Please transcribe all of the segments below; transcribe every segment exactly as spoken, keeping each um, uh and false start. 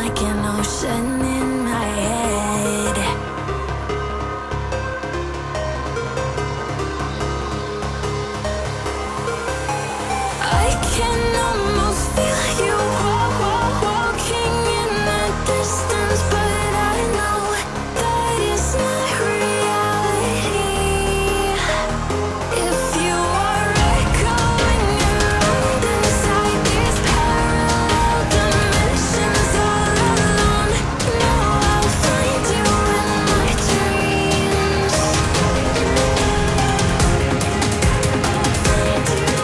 like an ocean in my head. I can almost feel you walk, walk, walking in the distance, but I know that it's not reality. If you are echoing around inside these parallel dimensions all alone, know I'll find you in my dreams. I'll find you in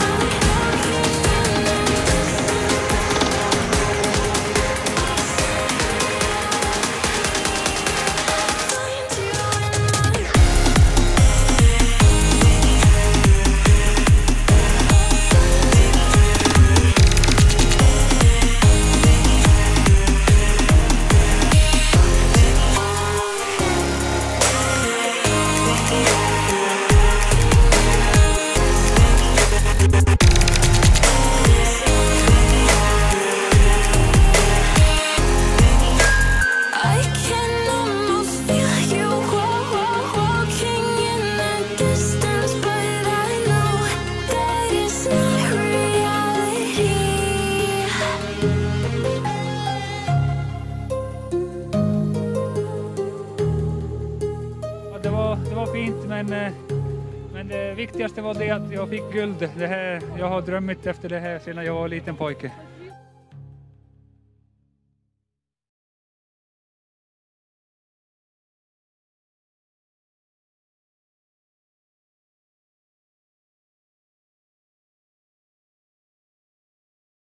I can almost feel you walk, walk, walking in the distance, but I know that it's not reality. Ja, det var, det var fint, men, eh, men det viktigaste var det att jag fick guld. Det här, jag har drömt efter det här sedan jag var liten pojke.